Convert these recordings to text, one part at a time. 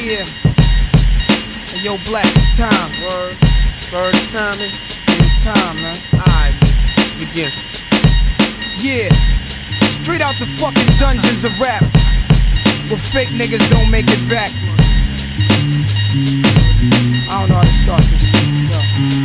Yeah. Hey, yo, Black, it's time. Word. Bird, it's timing. It's time, man. Alright, begin. Yeah. Straight out the fucking dungeons of rap, where fake niggas don't make it back. I don't know how to start this shit. Yo.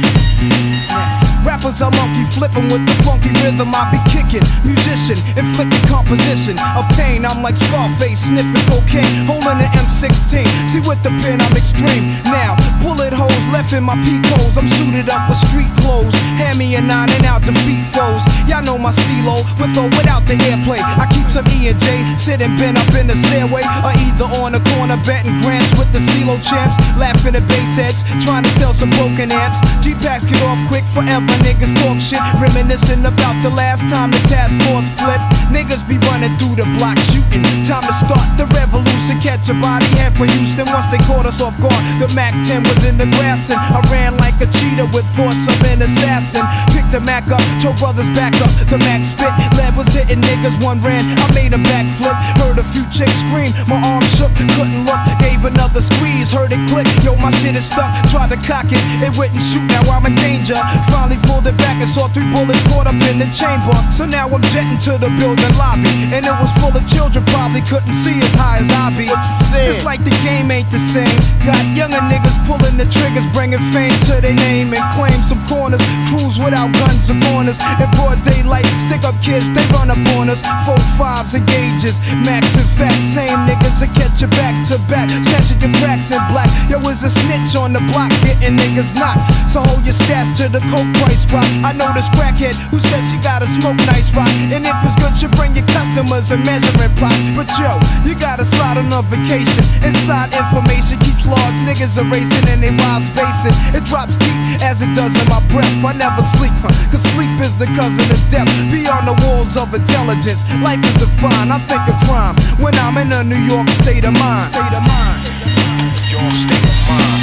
Yeah. Rappers are monkey flipping with the funky rhythm I be kicking. Musician, inflicting composition of pain. I'm like Scarface, sniffing cocaine, holding an M16. See with the pen I'm extreme. Now, bullet holes left in my peak holes. I'm suited up with street clothes. Hand me a 9 and out the feet foes. Y'all know my stilo, with or without the airplay. I keep some E and J, sitting bent up in the stairway, or either on the corner betting grants with the CeeLo champs. Laughing at bass heads, trying to sell some broken amps. G-packs get off quick forever. Niggas talk shit, reminiscing about the last time the task force flipped. Niggas be running through the block shooting. Time to start the revolution. Catch a body head for Houston once they caught us off guard. The Mac 10 was in the grass and I ran like a cheetah with thoughts of an assassin. Picked the Mac up, told brothers back up. The Mac spit, lead was hitting niggas. One ran, I made a backflip. Heard a few chicks scream, my arm shook, couldn't look. Gave another squeeze, heard it click. Yo, my shit is stuck. Tried to cock it, it wouldn't shoot. Now I'm in danger. Finally pulled it back and saw 3 bullets caught up in the chamber. So now I'm jetting to the building lobby, and it was full of children, probably couldn't see as high as I be. It's like the game ain't the same. Got younger niggas pulling the triggers, bringing fame to their name and claim some corners. Cruise without guns or corners. In broad daylight, stick up kids, they run up on us. 4-5s and gauges, max and facts. Same niggas that catch you back to back, snatching your cracks in black. Yo, is a snitch on the block, getting niggas knocked. So hold your stash till the coke price drop. I know this crackhead who said she gotta smoke nice rock, and if it's good, you bring your customers and measuring plots. But yo, you gotta slide on a vacation. Inside information keeps large niggas erasing and they wild spacing. It drops deep as it does in my breath. I never sleep, cause sleep is the cousin of death. Beyond the walls of intelligence, life is defined. I think of crime when I'm in a New York state of mind. State of mind. Your state of mind.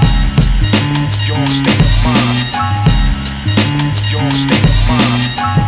Your state of mind. Your state of mind.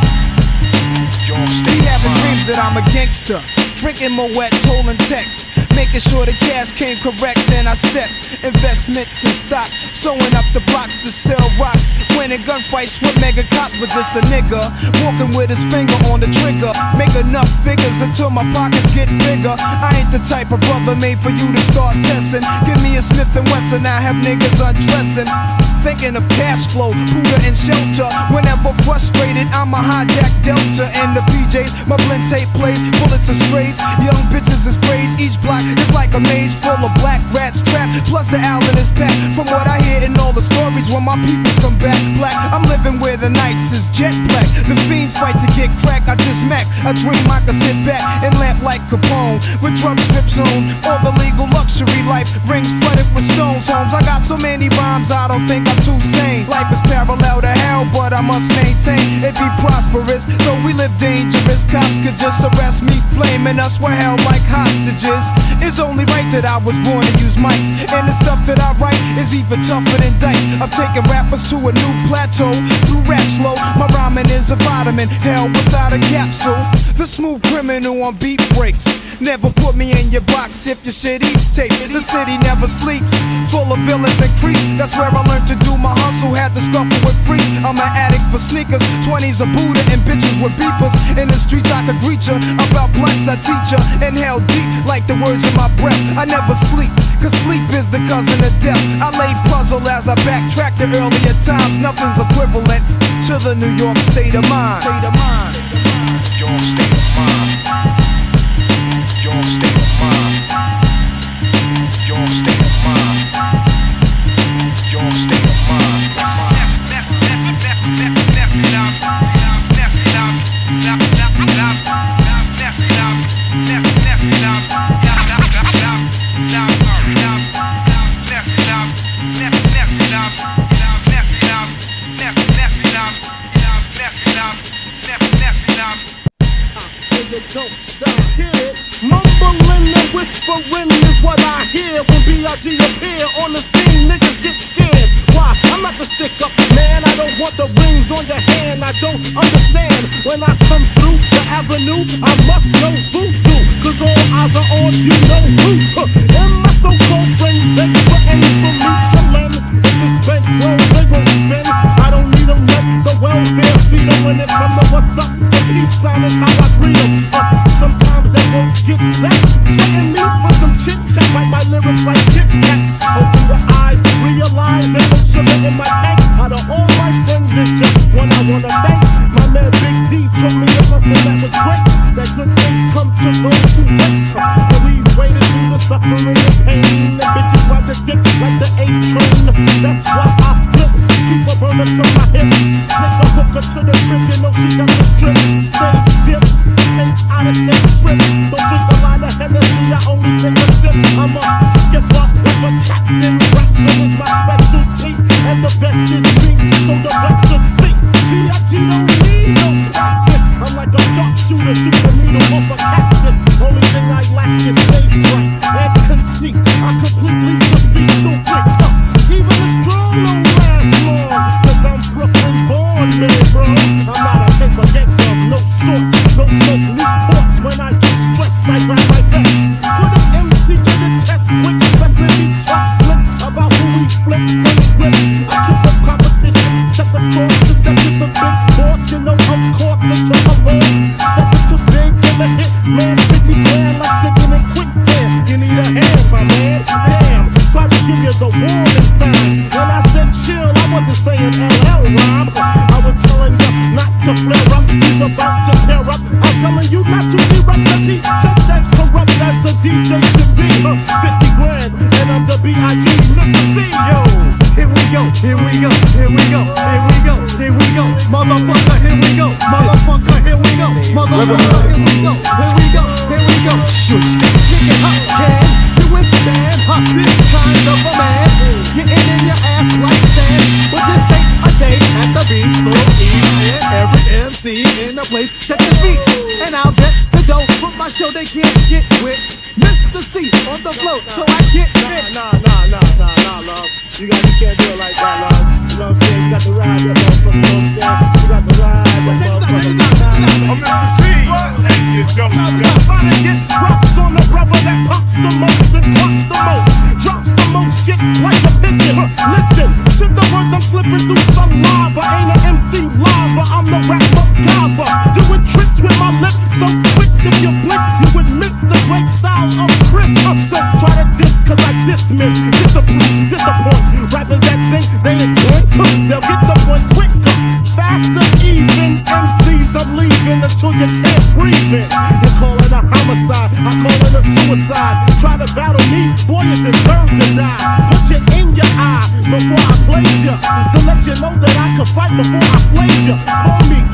Your state Be of having mind. dreams that I'm a gangster, drinking Moet's, holding texts, making sure the cash came correct. Then I step investments and stock, sewing up the blocks to sell rocks, winning gunfights with mega cops. But just a nigga walking with his finger on the trigger, make enough figures until my pockets get bigger. I ain't the type of brother made for you to start testing. Give me a Smith & Wesson, I have niggas undressing. Thinking of cash flow, Buddha and shelter. Whenever frustrated, I'm a hijack Delta and the PJs. My blend tape plays, bullets are strays. Young bitches is grades. Each block is like a maze full of black rats trapped. Plus the owl in his pack. From what I hear in all the stories, when my peoples come back black, I'm living where the nights is jet black. The fiends fight to get crack. I just max. I dream I could sit back and lamp like Capone with drug strips on. All the legal luxury life rings flooded with stones. Homes. I got so many rhymes, I don't think I'm too sane. Life is parallel to hell, but I must maintain it be prosperous. Though we live dangerous, cops could just arrest me, blaming us for held like hostages. It's only right that I was born to use mics, and the stuff that I write is even tougher than dice. I'm taking rappers to a new plateau through rap slow. My rhyming is a vitamin, hell without a capsule. The smooth criminal on beat breaks. Never put me in your box if your shit eats tape. The city never sleeps, full of villains and creeps. That's where I learned to do my hustle, had to scuffle with freaks. I'm an addict for sneakers, 20s a Buddha and bitches with beepers. In the streets I could greet ya, about blunts I teach ya. Inhale deep like the words in my breath. I never sleep, cause sleep is the cousin of death. I lay puzzle as I backtrack to earlier times. Nothing's equivalent to the New York state of mind. State of mind. Your state of mind. Your state of mind. Your state of mind. Your state of mind. Don't stop here. Mumbling and whispering is what I hear when B.I.G. appear on the scene. Niggas get scared. Why? I'm not the stick up man. I don't want the rings on your hand. I don't understand. When I come through the avenue, I must know voodoo. Cause all eyes are on you know who. In my so-called get that. Sweating me for some chit chat, like my lyrics like Kit Kats. Open your eyes, realize there's no sugar in my tank. Out of all my friends, it's just one I wanna thank. My man Big D taught me a lesson that was great. That good things come to those who wait. And we waited through the suffering and pain. The bitches ride the dick like the A train. That's why I flip, keep a burner to my hip. Take a hooker to the crib, you know she got the strip. Stay dip, take out of state trip. Don't drink a lot of Hennessy, I only take a sip. I'm a skipper like a captain. Rapping is my specialty, and the best is me, so the rest will see. B.I.G. don't need no practice. I'm like a sharpshooter, shoot the needle off a cactus. Only thing I lack is stage fright and conceit. I completely defeat the wick. Even the strong don't last long, cause I'm Brooklyn born, man, bro. I'm not a paper gangster of no sort. No smoke Newports. When I get stressed, I grab my vest. Put an MC to the test quick. Let me talk slick about who we flip and whip. I trip up competition, set the course to step with the big boss. You know, of course, they took my words. Step into big in the hit, man. 50 grand like sinking in quicksand. You need a hand, my man. Damn, try to give you the warning sign. When I said chill, I wasn't saying LL rhyme. I was telling you not to flare up. He's about to tear up. I'm telling you not to erupt, cause he just as corrupt as a DJ should be. 50 grand, and I'm the B.I.G. Mr. C. Yo, here we go, here we go, here we go, here we go, here we go, motherfucker, here we go, motherfucker, here we go, motherfucker, here we go, here we go, here we go. Shoot, kick it up, can you withstand this kind of a man? Getting in your ass like sand, but this ain't a day at the beach, so easy. And every MC in the place, check the beat, and I'll bet the dough from my show they can't get with Mr. C on the float, so I get it. Nah, love. You can't do it like that, love. You know what I'm saying? You got to ride that motherfucker, you know what I'm saying? You got to ride that motherfucker. I'm Mr. C. And you don't stop. Trying to get props on the brother that pops the most and clocks the most, drops the most shit like a pigeon. Listen to the words I'm slipping through some lava. Ain't an MC lava, I'm the rap MacGyver. Doing tricks with my lips so quick if you blink, you would miss the great style of Chris. Don't try to diss cause I dismiss, disappoint. Rappers that think they enjoy, they'll get the point quicker, faster even. MCs I'm leaving until you can't breathe it. You call it a homicide, I call it a suicide. Try to battle me, boy you deserve to die. Put you in your eye before I played you, to let you know that I could fight before I slayed you. Call me